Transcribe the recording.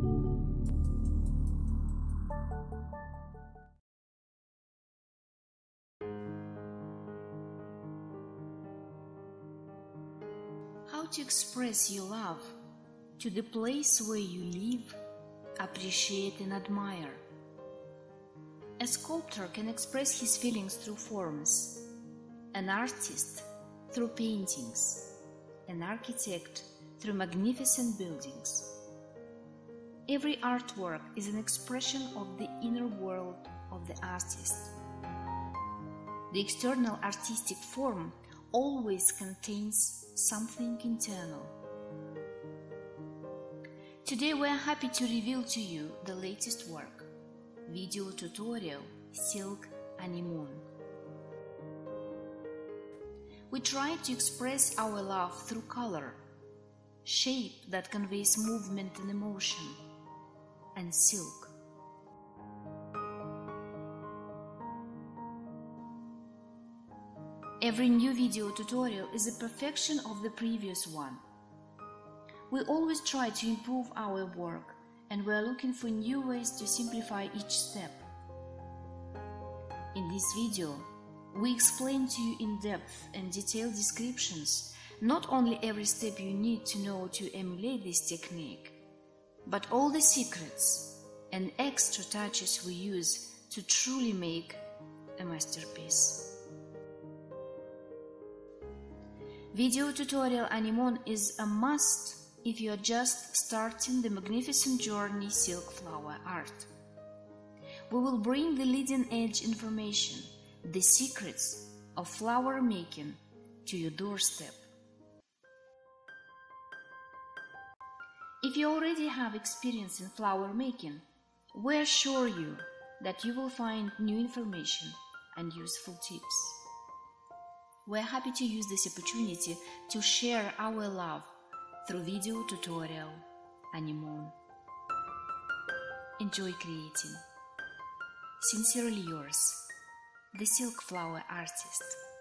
How to express your love to the place where you live, appreciate and admire. A sculptor can express his feelings through forms, an artist through paintings, an architect through magnificent buildings. Every artwork is an expression of the inner world of the artist. The external artistic form always contains something internal. Today we are happy to reveal to you the latest work, video tutorial Silk Anemone. We try to express our love through color, shape that conveys movement and emotion, and silk. Every new video tutorial is a perfection of the previous one. We always try to improve our work, and we are looking for new ways to simplify each step. In this video, we explain to you in depth and detailed descriptions not only every step you need to know to emulate this technique, but all the secrets and extra touches we use to truly make a masterpiece. Video tutorial Anemone is a must if you are just starting the magnificent journey silk flower art. We will bring the leading edge information, the secrets of flower making to your doorstep. If you already have experience in flower making, we assure you that you will find new information and useful tips. We are happy to use this opportunity to share our love through video tutorial Anemone. Enjoy creating. Sincerely yours, the Silk Flower Artist.